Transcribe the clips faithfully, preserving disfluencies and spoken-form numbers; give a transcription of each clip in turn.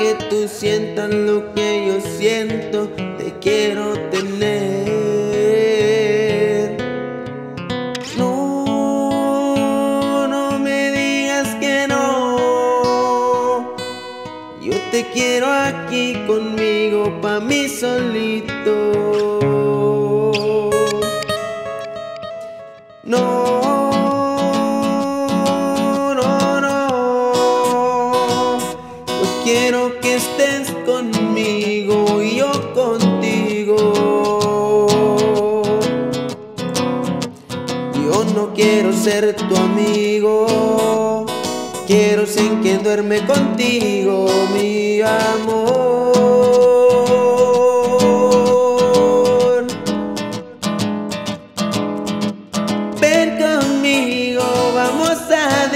que tú sientas lo que yo siento, te quiero tener. No, no me digas que no. Yo te quiero aquí conmigo, pa' mí solito. No, no, no. Yo quiero que estés conmigo y yo contigo. Yo no quiero ser tu amigo, quiero ser quien duerme contigo, mi amor. Ven conmigo, vamos a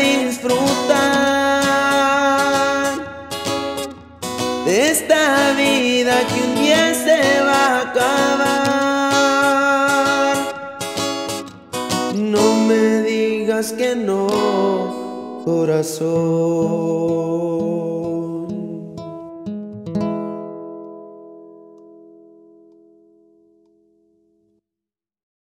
disfrutar de esta vida que un día se va a acabar. No me digas que no, corazón.